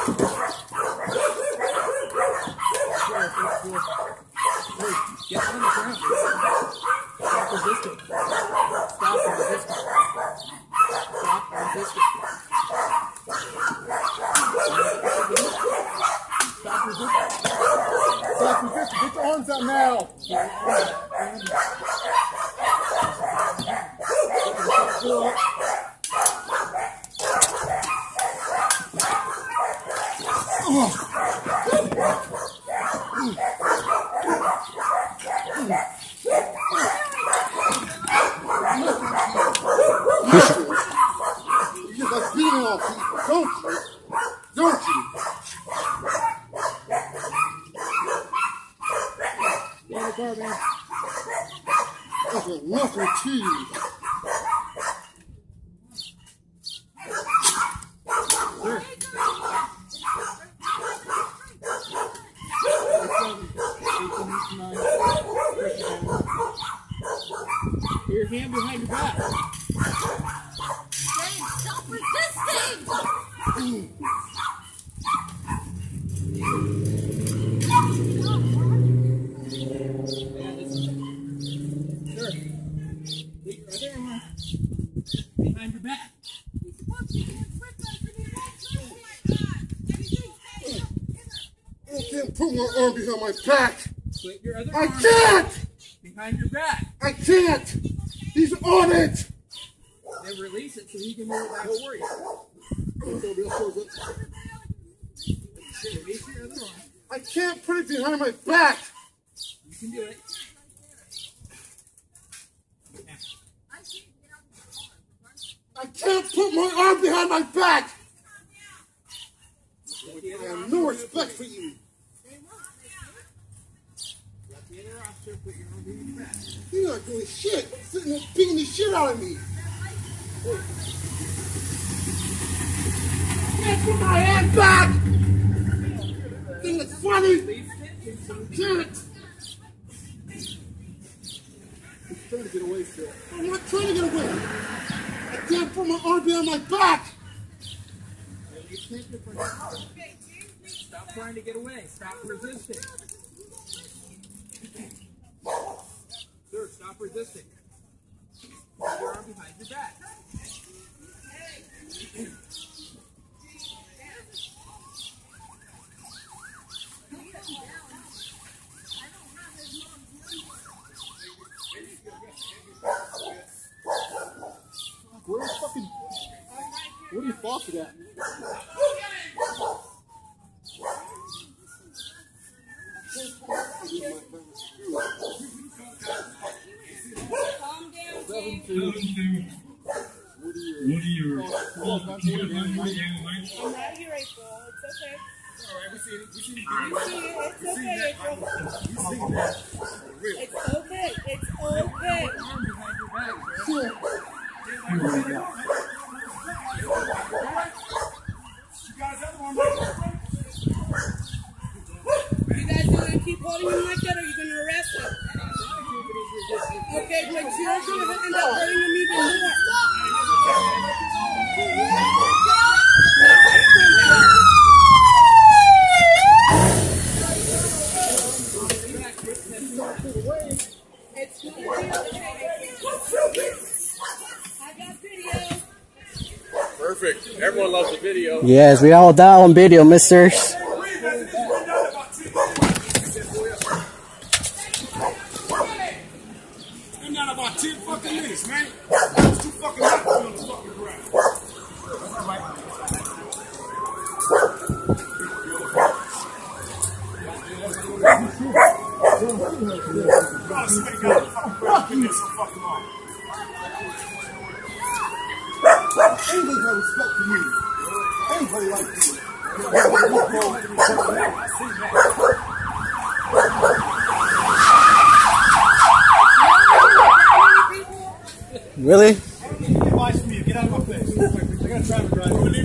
Get on the ground. Stop resisting. Stop resisting. Stop resisting. Stop resisting. Stop resisting. Get your arms out now. You just like beating on people, don't you? Don't you? Yeah, go, man. That's nothing to you. Sure. Your hand behind your back. James, stop resisting! Sure. Put your other arm behind your back. I can't put my arm behind my back. Put your other I arm can't! behind your back. I can't! He's on it! Then release it so he can move it without worry. Release your other arm. I can't put it behind my back! You can do it. I can't put my arm behind my back! I have no respect for you. You're not doing shit. I'm sitting there beating the shit out of me. Can't put my hand back! Think it's funny? Can't! He's trying to get away still. I'm not trying to get away. I can't put my arm behind my back! Stop trying to get away. Stop resisting. Sir, stop resisting. Put your arm behind your back. Where's fucking... What are you fostered at? Calm down, James. What are your I'm not here, April. It's okay. Alright, we see it. We see it. It's okay, April. It's okay. It's okay. You guys gonna keep holding him like that, or are you gonna arrest him? Okay, but you're gonna end up hurting him even more. It's gonna be okay. I got video. Perfect. Everyone loves the video. Yes, we all die on video, misters. Been down about 10 fucking minutes, man. That was too fucking hot to be on the fucking ground. Anybody got respect for you? Anybody like you? Really? Advice for me, get out of my face. I got a traffic drive.